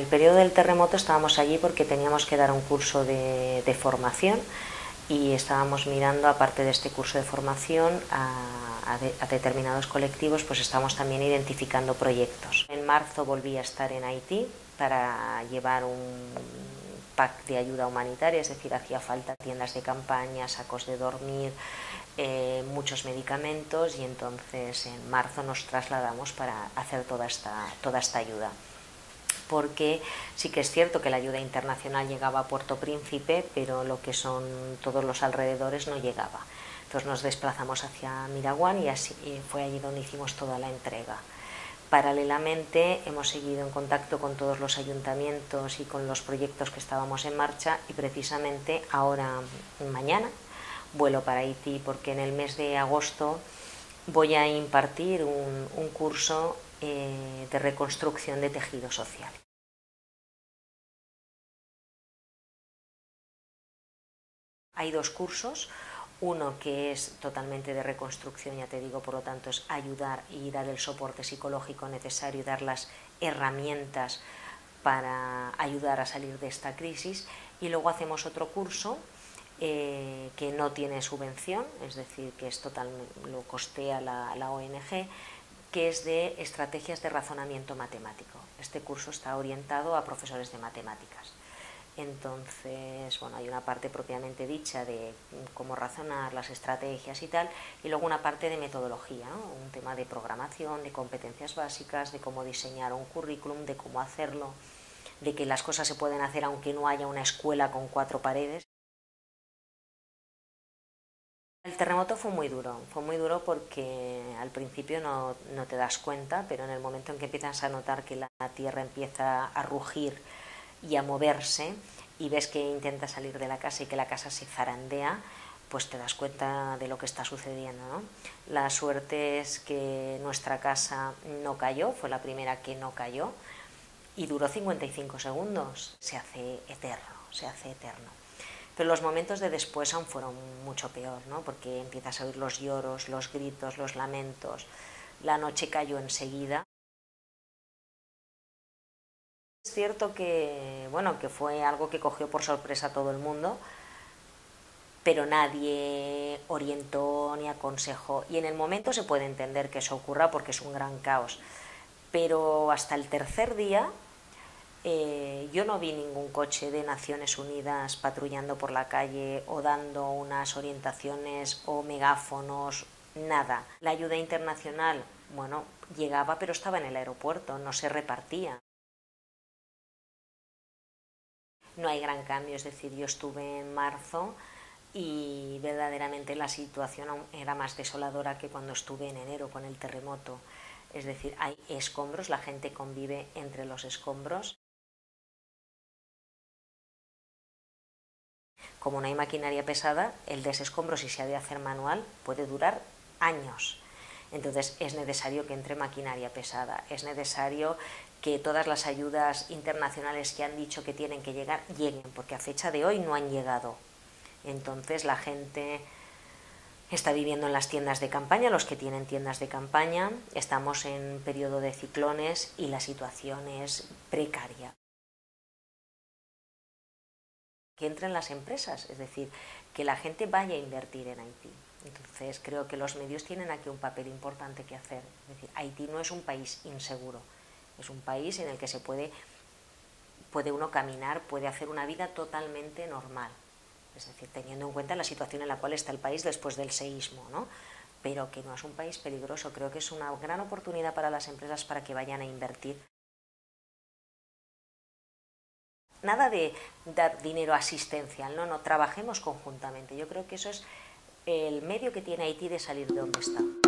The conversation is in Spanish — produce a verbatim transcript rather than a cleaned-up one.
periodo del terremoto estábamos allí porque teníamos que dar un curso de, de formación y estábamos mirando, aparte de este curso de formación, a, a, de, a determinados colectivos, pues estamos también identificando proyectos. En marzo volví a estar en Haití para llevar un pack de ayuda humanitaria, es decir, hacía falta tiendas de campaña, sacos de dormir, eh, muchos medicamentos, y entonces en marzo nos trasladamos para hacer toda esta, toda esta ayuda. Porque sí que es cierto que la ayuda internacional llegaba a Puerto Príncipe, pero lo que son todos los alrededores no llegaba. Entonces nos desplazamos hacia Miraguán y así y fue allí donde hicimos toda la entrega. Paralelamente hemos seguido en contacto con todos los ayuntamientos y con los proyectos que estábamos en marcha, y precisamente ahora, mañana, vuelo para Haití porque en el mes de agosto voy a impartir un, un curso eh, de reconstrucción de tejido social. Hay dos cursos, uno que es totalmente de reconstrucción, ya te digo, por lo tanto es ayudar y dar el soporte psicológico necesario y dar las herramientas para ayudar a salir de esta crisis, y luego hacemos otro curso eh, que no tiene subvención, es decir, que es totalmente, lo costea la, la O N G, que es de estrategias de razonamiento matemático. Este curso está orientado a profesores de matemáticas. Entonces, bueno, hay una parte propiamente dicha de cómo razonar, las estrategias y tal, y luego una parte de metodología, ¿no? Un tema de programación, de competencias básicas, de cómo diseñar un currículum, de cómo hacerlo, de que las cosas se pueden hacer aunque no haya una escuela con cuatro paredes. El terremoto fue muy duro, fue muy duro porque al principio no, no te das cuenta, pero en el momento en que empiezas a notar que la tierra empieza a rugir y a moverse, y ves que intenta salir de la casa y que la casa se zarandea, pues te das cuenta de lo que está sucediendo, ¿no? La suerte es que nuestra casa no cayó, fue la primera que no cayó, y duró cincuenta y cinco segundos. Se hace eterno, se hace eterno. Pero los momentos de después aún fueron mucho peor, ¿no? Porque empiezas a oír los lloros, los gritos, los lamentos. La noche cayó enseguida. Es cierto que, bueno, que fue algo que cogió por sorpresa a todo el mundo, pero nadie orientó ni aconsejó. Y en el momento se puede entender que eso ocurra porque es un gran caos. Pero hasta el tercer día eh, yo no vi ningún coche de Naciones Unidas patrullando por la calle o dando unas orientaciones o megáfonos, nada. La ayuda internacional, bueno, llegaba pero estaba en el aeropuerto, no se repartía. No hay gran cambio, es decir, yo estuve en marzo y verdaderamente la situación era más desoladora que cuando estuve en enero con el terremoto. Es decir, hay escombros, la gente convive entre los escombros. Como no hay maquinaria pesada, el desescombro, si se ha de hacer manual, puede durar años. Entonces es necesario que entre maquinaria pesada, es necesario que todas las ayudas internacionales que han dicho que tienen que llegar, lleguen, porque a fecha de hoy no han llegado. Entonces la gente está viviendo en las tiendas de campaña, los que tienen tiendas de campaña, estamos en periodo de ciclones y la situación es precaria. Que entren las empresas, es decir, que la gente vaya a invertir en Haití. Entonces creo que los medios tienen aquí un papel importante que hacer. Es decir, Haití no es un país inseguro, es un país en el que se puede, puede uno caminar, puede hacer una vida totalmente normal. Es decir, teniendo en cuenta la situación en la cual está el país después del seísmo, ¿no? Pero que no es un país peligroso. Creo que es una gran oportunidad para las empresas para que vayan a invertir. Nada de dar dinero asistencial, no, no, trabajemos conjuntamente. Yo creo que eso es el medio que tiene Haití de salir de donde está.